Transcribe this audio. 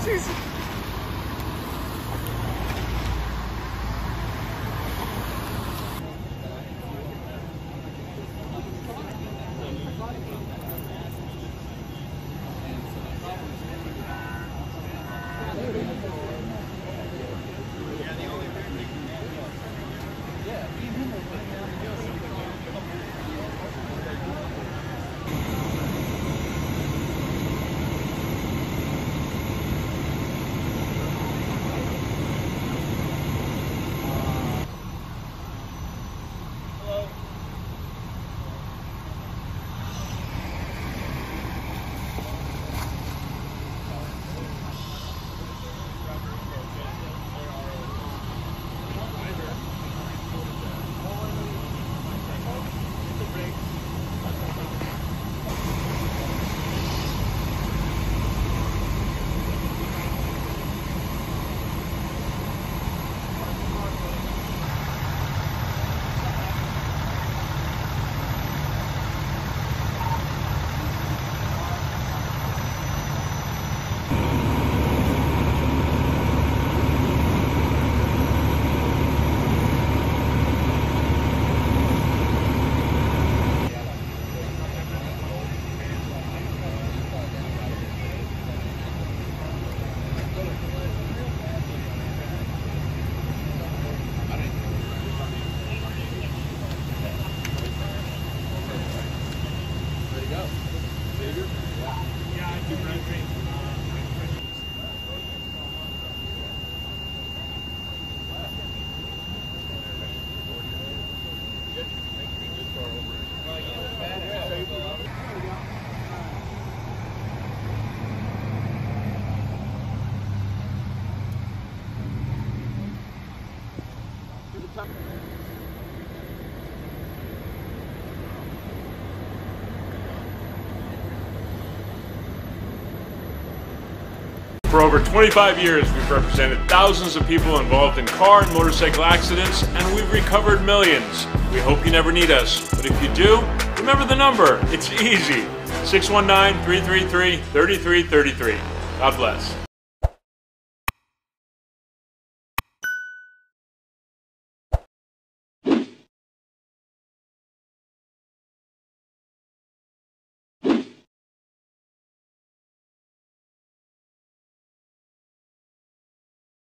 Jesus. For over 25 years, we've represented thousands of people involved in car and motorcycle accidents, and we've recovered millions. We hope you never need us, but if you do, remember the number. It's easy. 619-333-3333. God bless.